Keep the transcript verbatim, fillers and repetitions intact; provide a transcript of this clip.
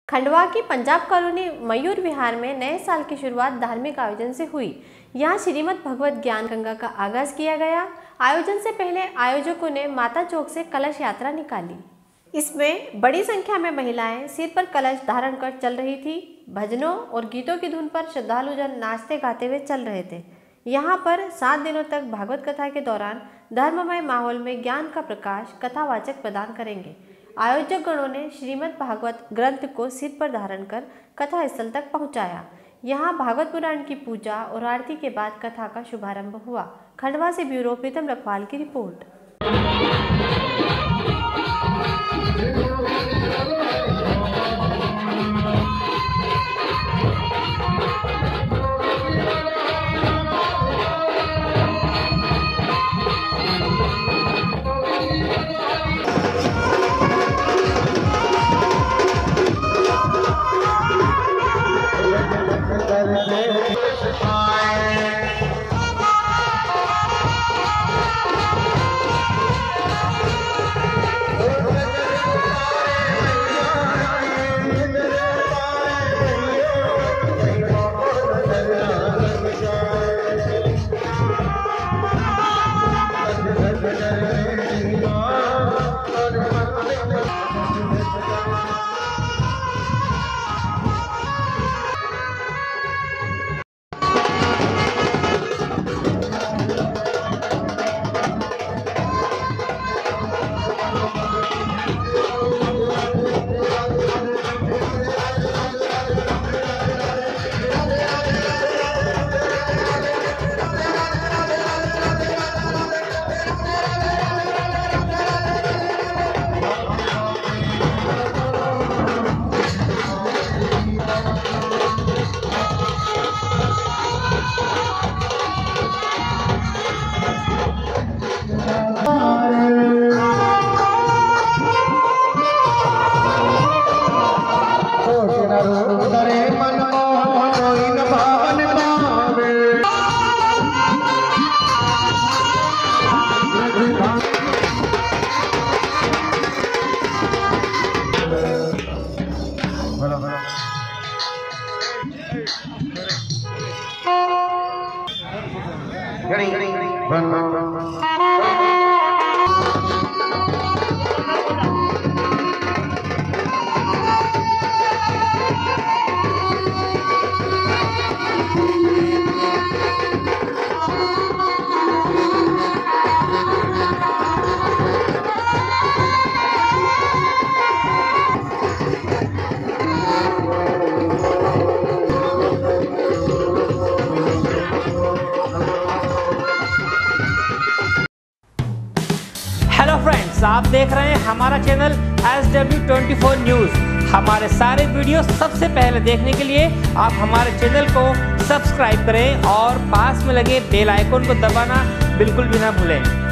खंडवा की पंजाब कॉलोनी मयूर विहार में नए साल की शुरुआत धार्मिक आयोजन से हुई। यहां श्रीमद् भगवत ज्ञान गंगा का आगाज किया गया। आयोजन से पहले आयोजकों ने माता चौक से कलश यात्रा निकाली। इसमें बड़ी संख्या में महिलाएं सिर पर कलश धारण कर चल रही थी। भजनों और गीतों की धुन पर श्रद्धालुजन नाचते गाते हुए चल रहे थे। यहाँ पर सात दिनों तक भागवत कथा के दौरान धर्ममय माहौल में ज्ञान का प्रकाश कथावाचक प्रदान करेंगे। आयोजक गणों ने श्रीमद् भागवत ग्रंथ को सिर पर धारण कर कथा स्थल तक पहुंचाया। यहाँ भागवत पुराण की पूजा और आरती के बाद कथा का शुभारंभ हुआ। खंडवा से ब्यूरो प्रीतम रखवाल की रिपोर्ट। हेलो फ्रेंड्स, आप देख रहे हैं हमारा channel S W twenty four news. हमारे सारे वीडियो सबसे पहले देखने के लिए आप हमारे चैनल को सब्सक्राइब करें और पास में लगे बेल आइकन को दबाना बिल्कुल भी ना भूलें।